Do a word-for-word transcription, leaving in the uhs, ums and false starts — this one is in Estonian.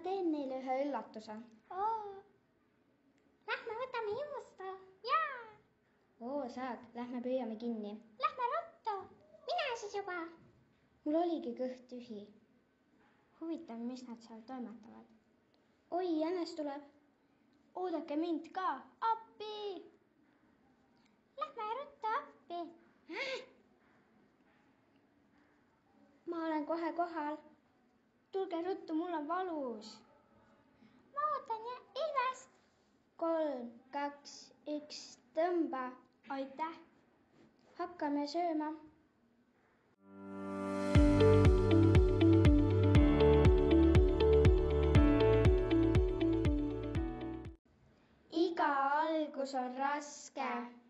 teen neile ühe üllatuse. Oo. Lähme võtame juustu. Jaa. Oo, saad, lähme püüame kinni. Lähme ruttu. Mine siis juba. Mul oligi kõht tühi. Huvitav, mis nad seal toimetavad. Oi, jänes tuleb. Oodake mind ka. Appi. Lähme ruttu appi. Ma olen kohe kohal. Tulge ruttu, mul on valus. Ma ootan ja ilmest. Kolm, kaks, üks, tõmba. Aitäh. Hakkame sööma. Iga algus on raske.